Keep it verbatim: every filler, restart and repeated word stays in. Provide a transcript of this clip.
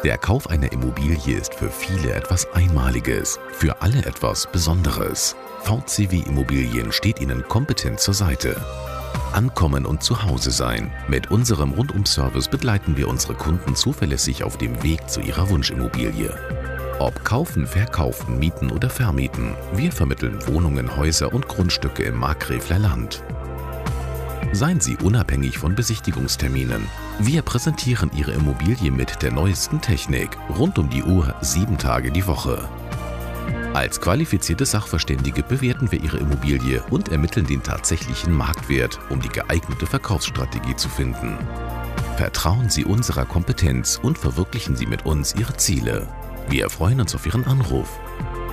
Der Kauf einer Immobilie ist für viele etwas Einmaliges, für alle etwas Besonderes. V C W Immobilien steht Ihnen kompetent zur Seite. Ankommen und zu Hause sein. Mit unserem Rundum-Service begleiten wir unsere Kunden zuverlässig auf dem Weg zu ihrer Wunschimmobilie. Ob kaufen, verkaufen, mieten oder vermieten, wir vermitteln Wohnungen, Häuser und Grundstücke im Markgräfler Land. Seien Sie unabhängig von Besichtigungsterminen. Wir präsentieren Ihre Immobilie mit der neuesten Technik, rund um die Uhr, sieben Tage die Woche. Als qualifizierte Sachverständige bewerten wir Ihre Immobilie und ermitteln den tatsächlichen Marktwert, um die geeignete Verkaufsstrategie zu finden. Vertrauen Sie unserer Kompetenz und verwirklichen Sie mit uns Ihre Ziele. Wir freuen uns auf Ihren Anruf.